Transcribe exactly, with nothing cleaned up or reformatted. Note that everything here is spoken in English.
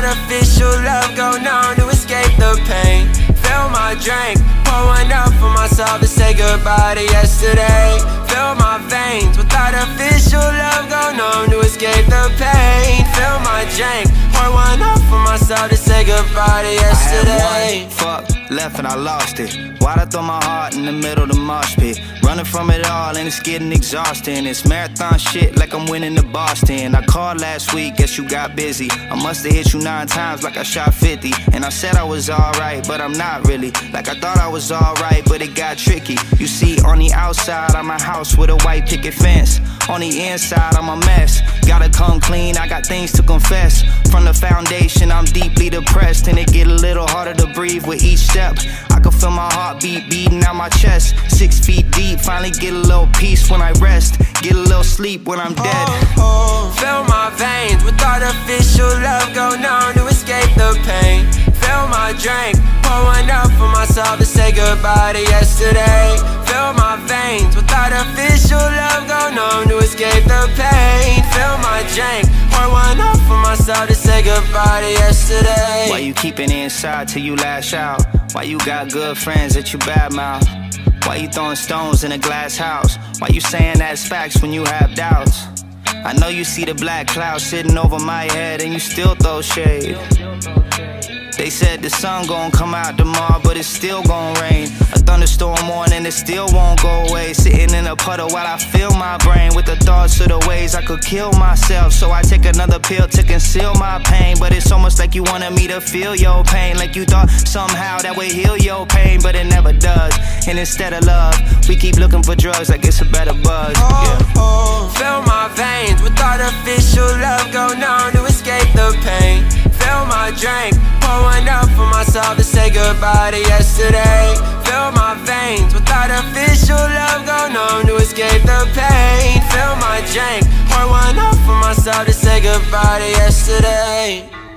artificial love, go numb to escape the pain. Fill my drink, pour one up for myself to say goodbye to yesterday. Fill my veins with artificial love, go numb to escape the pain. Fill my drink, pour one up for myself to say goodbye to yesterday. I had one fuck left and I lost it. Why'd I throw my heart in the middle of the mosh pit? Running from it all and it's getting exhausting. It's marathon shit like I'm winning to Boston. I called last week, guess you got busy. I must've hit you nine times like I shot fifty. And I said I was alright, but I'm not really. Like I thought I was alright, but it got tricky. You see, on the outside I'm a house with a white picket fence. On the inside I'm a mess. Gotta come clean, I got things to confess. From the foundation I'm deeply depressed, and it get a little harder to breathe with each step. I can feel my heartbeat beating out my chest. Six feet deep, finally get a little peace when I rest. Get a little sleep when I'm dead. Oh, oh. Fill my veins with artificial love, go numb to escape the pain. Fill my drink, pour one up for myself to say goodbye to yesterday. Fill my veins with artificial love, go numb to escape the pain. Fill my drink, pour one up for myself to say goodbye to yesterday. Why you keep it inside till you lash out? Why you got good friends that you badmouth? Why you throwing stones in a glass house? Why you saying that's facts when you have doubts? I know you see the black cloud sitting over my head and you still throw shade. They said the sun gon' come out tomorrow, but it's still gon' rain. A thunderstorm morning, it still won't go away. Sitting in a puddle while I fill my brain with the thoughts of the ways I could kill myself. So I take another pill to conceal my pain. But it's almost like you wanted me to feel your pain, like you thought somehow that would heal your pain, but it never does. And instead of love, we keep looking for drugs like it's a better buzz. Yeah. Oh, oh. Fill my veins with artificial love, go numb to escape the pain. Fill my drink, pour one up for myself to say goodbye to yesterday. Fill my veins with artificial love, go numb to escape the pain. Fill my drink, pour one up for myself to say goodbye to yesterday.